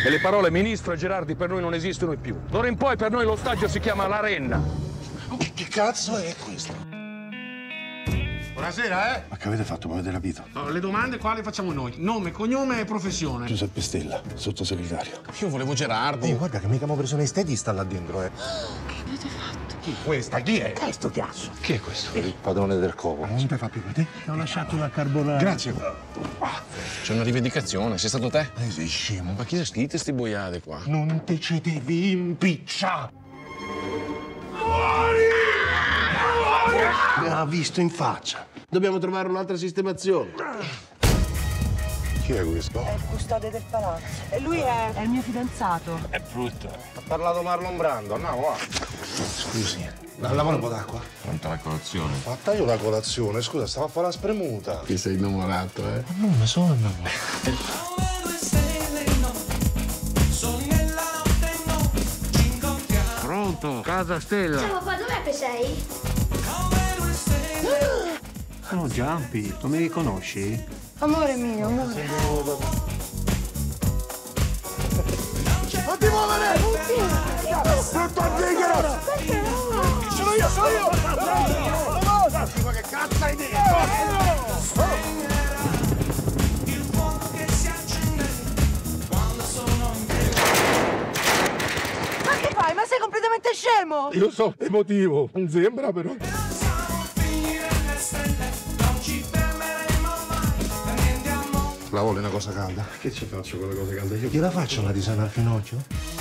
E le parole ministro e Gerardi per noi non esistono più. D'ora in poi per noi lo stadio si chiama l'Arenna. Che cazzo è questo? Buonasera, eh? Ma che avete fatto? Mi avete rapito? No, le domande qua le facciamo noi. Nome, cognome e professione. Giuseppe Stella, sottosegretario. Io volevo Gerardi. Oh, guarda che mica abbiamo preso un estetista là dentro, eh. Che avete fatto? Chi? Questa? Chi è? Che è sto chiasso? Chi è questo? Il padrone del covo. Non ti fa più per te? Ti ho lasciato una carbonara. Grazie. C'è una rivendicazione, sei stato te? Sei scemo. Ma chi sono scritte sti boiate qua? Non te ci devi impicciare. Mi ha visto in faccia. Dobbiamo trovare un'altra sistemazione. Chi è questo? È il custode del palazzo. E lui è il mio fidanzato. È brutto. Ha parlato Marlon Brando, andiamo va. Scusi, lavora un po' d'acqua. Quanta la colazione? Fatta io la colazione, scusa, stavo a fare la spremuta. Ti sei innamorato, eh? Ma non mi sono innamorato. Pronto? Casa Stella. Ciao papà, dov'è che sei? Sono Giampi, non mi riconosci? Amore mio, amore. Non ti muovere! Brutto antichero! Sono io! Ma che cazzo hai detto? Ma che fai? Ma sei completamente scemo! Io so emotivo, non sembra però. La vuole una cosa calda? Che ci faccio con le cose calde? Io Gliela faccio una tisana al finocchio?